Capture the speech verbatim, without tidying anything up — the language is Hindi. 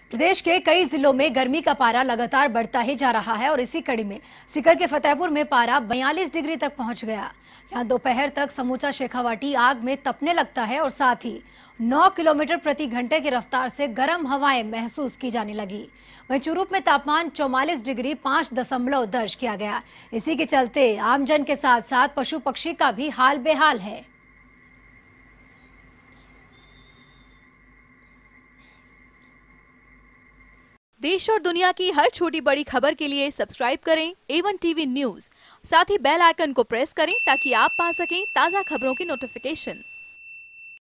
प्रदेश के कई जिलों में गर्मी का पारा लगातार बढ़ता ही जा रहा है और इसी कड़ी में सीकर के फतेहपुर में पारा बयालीस डिग्री तक पहुंच गया। यहां दोपहर तक समूचा शेखावाटी आग में तपने लगता है और साथ ही नौ किलोमीटर प्रति घंटे की रफ्तार से गर्म हवाएं महसूस की जाने लगी। वहीं चुरूप में तापमान चौवालीस डिग्री पांच दशमलव दर्ज किया गया। इसी के चलते आमजन के साथ साथ पशु पक्षी का भी हाल बेहाल है। देश और दुनिया की हर छोटी बड़ी खबर के लिए सब्सक्राइब करें ए वन टीवी न्यूज़। साथ ही बेल आइकन को प्रेस करें ताकि आप पा सकें ताज़ा खबरों की नोटिफिकेशन।